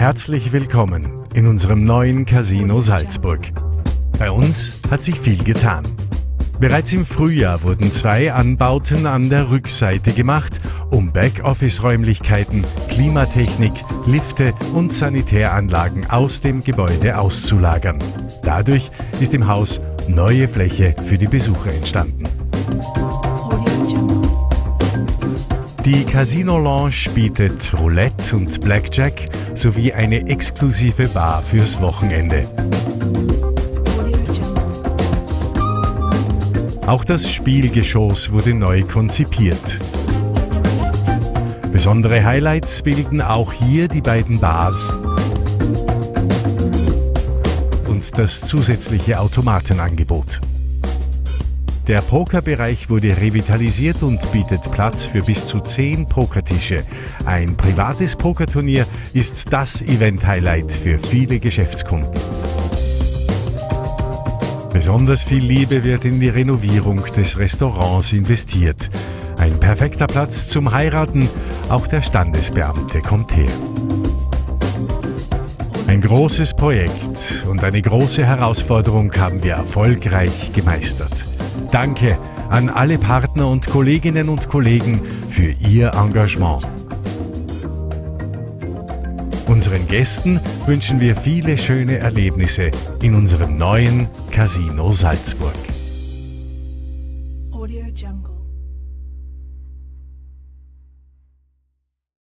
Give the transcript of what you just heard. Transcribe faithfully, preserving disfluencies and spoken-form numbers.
Herzlich willkommen in unserem neuen Casino Salzburg. Bei uns hat sich viel getan. Bereits im Frühjahr wurden zwei Anbauten an der Rückseite gemacht, um Backoffice-Räumlichkeiten, Klimatechnik, Lifte und Sanitäranlagen aus dem Gebäude auszulagern. Dadurch ist im Haus neue Fläche für die Besucher entstanden. Die Casino Lounge bietet Roulette und Blackjack sowie eine exklusive Bar fürs Wochenende. Auch das Spielgeschoss wurde neu konzipiert. Besondere Highlights bilden auch hier die beiden Bars und das zusätzliche Automatenangebot. Der Pokerbereich wurde revitalisiert und bietet Platz für bis zu zehn Pokertische. Ein privates Pokerturnier ist das Event-Highlight für viele Geschäftskunden. Besonders viel Liebe wird in die Renovierung des Restaurants investiert. Ein perfekter Platz zum Heiraten, auch der Standesbeamte kommt her. Ein großes Projekt und eine große Herausforderung haben wir erfolgreich gemeistert. Danke an alle Partner und Kolleginnen und Kollegen für ihr Engagement. Unseren Gästen wünschen wir viele schöne Erlebnisse in unserem neuen Casino Salzburg.